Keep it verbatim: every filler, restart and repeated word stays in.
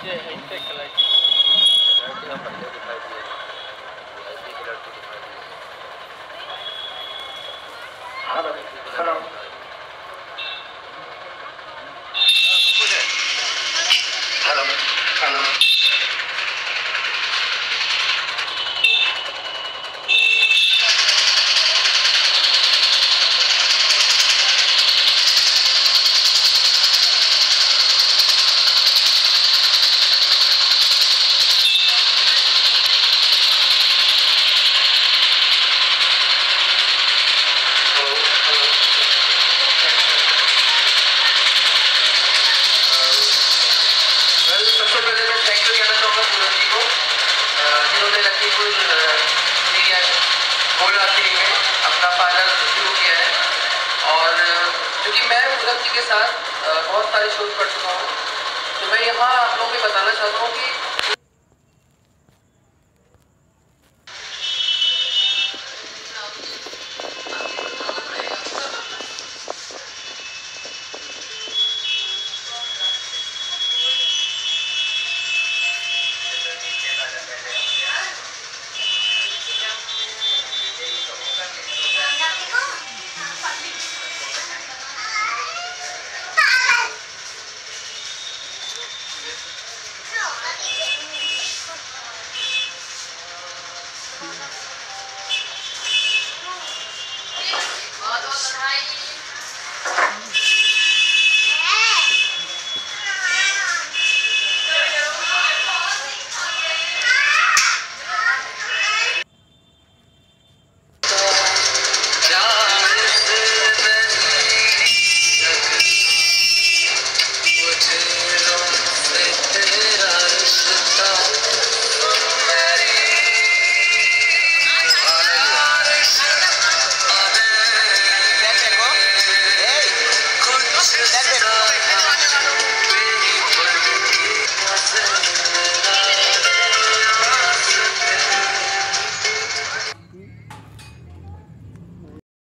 ये intake colour लड़कियां पहले दिखाई दी ऐसी की लड़की दिखाई दी। हेलो हेलो हेलो हेलो अपना पार्लर शुरू किया है और क्योंकि मैं पूनम जी के साथ बहुत सारे शोज कर चुका हूँ, तो मैं यहाँ आप लोगों को बताना चाहता हूँ कि